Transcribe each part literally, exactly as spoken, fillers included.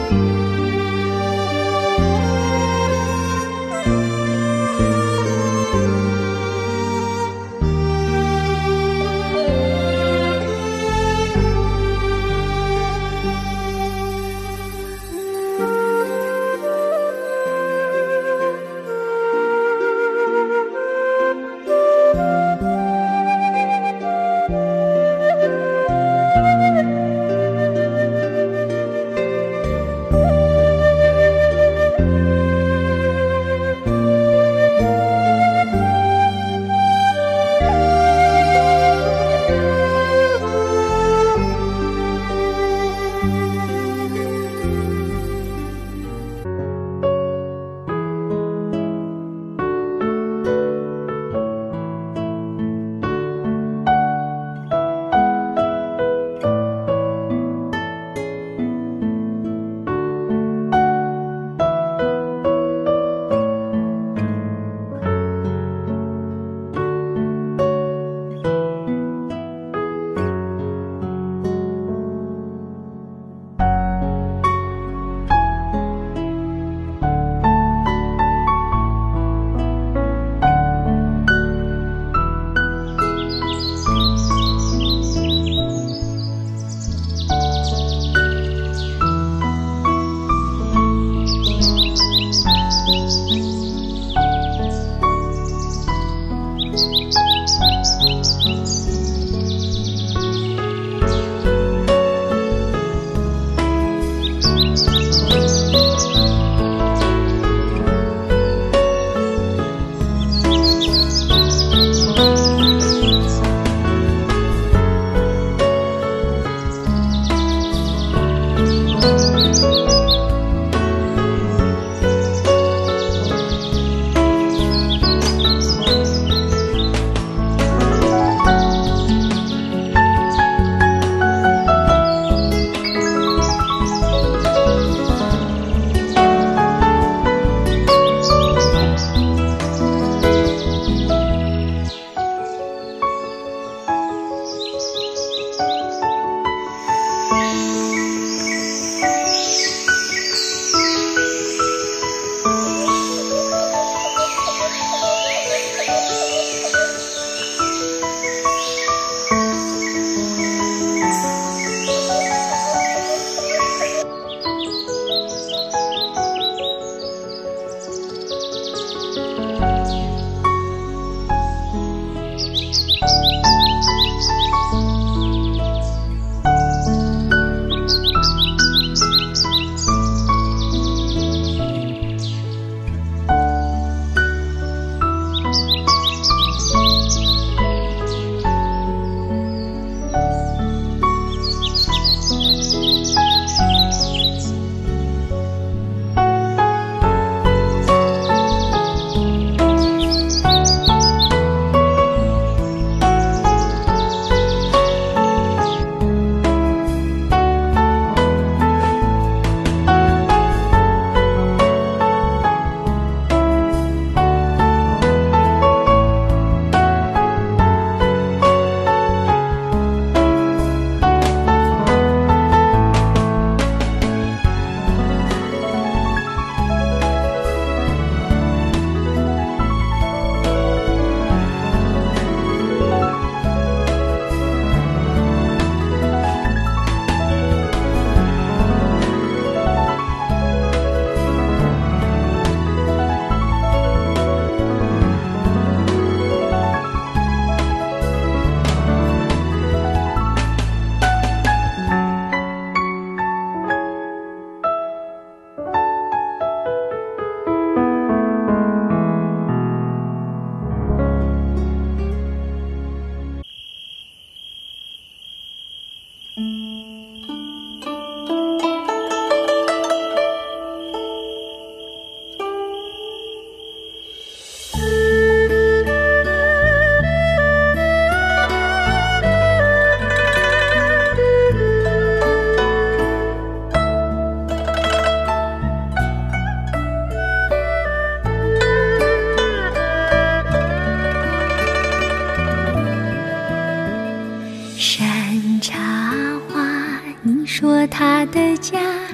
山茶花，你说它的家开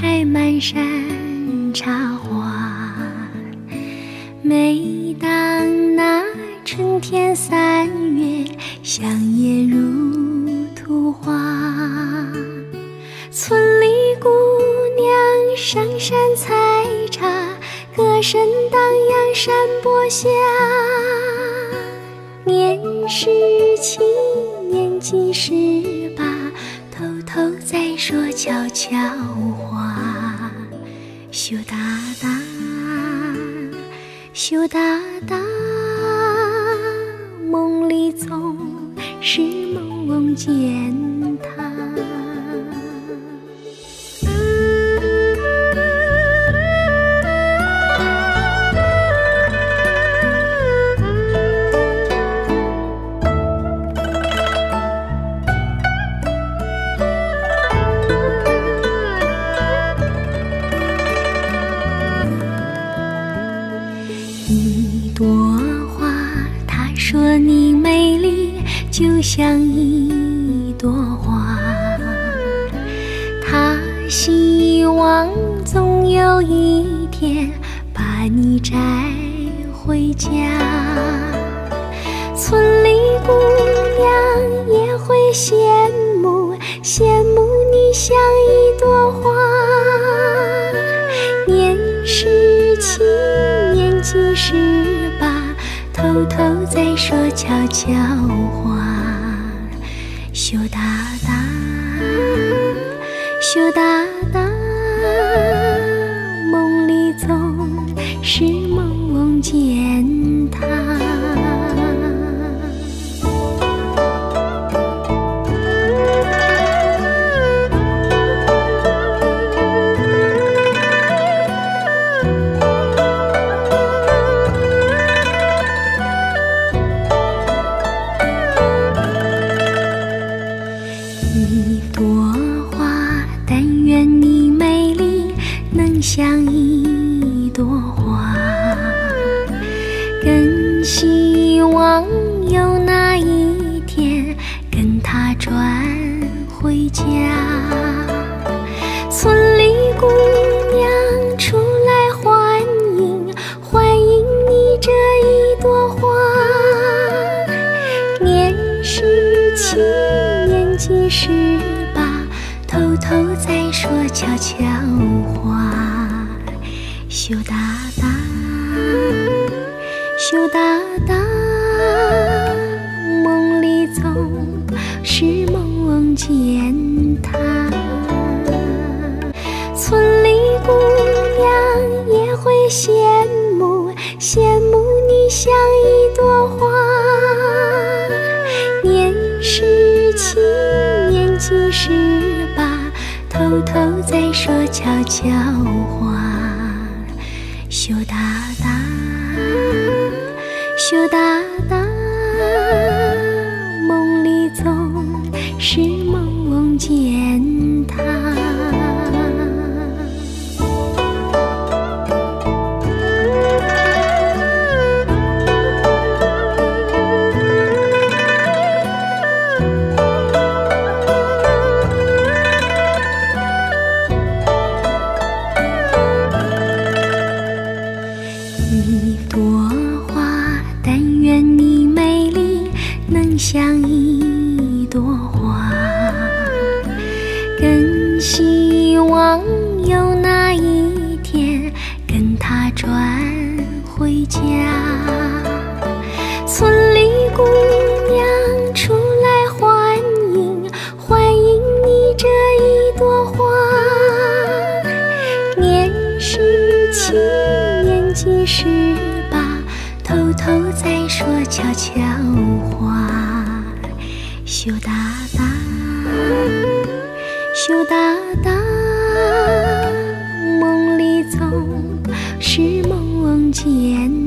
开满山茶花。每当那春天三月，香叶如图画，村里姑娘上山采茶，歌声荡漾山坡下。年十七，年纪十八，偷偷在说悄悄话。羞答答，羞答答，梦里总是梦见他。一朵花，他说你美丽就像一朵花，他希望总有一天把你摘回家。村里姑娘也会羡慕，羡慕你像一朵花。年十七，年纪十八，偷偷在说悄悄话。羞答答，羞答答，梦里总是梦见他。一朵花，但愿你美丽能像一朵花，更希望有那一天跟她转回家。村里姑娘出来欢迎，欢迎你这一朵花。年十七，年纪十八，偷偷在说悄悄话。羞答答，羞答答，梦里总是梦见他。村里姑娘也会羡慕，羡慕你像一朵花。年十七，年纪十八，偷偷在说悄悄话。羞答答，羞答答，梦里总是梦见他。一朵花，但愿你美丽能像一朵花，更希望有那一天跟她转回家。村里姑娘出来欢迎，欢迎你这一朵花。年十七，年纪十八，偷偷在说悄悄话。羞答答，羞答答，梦里总是梦见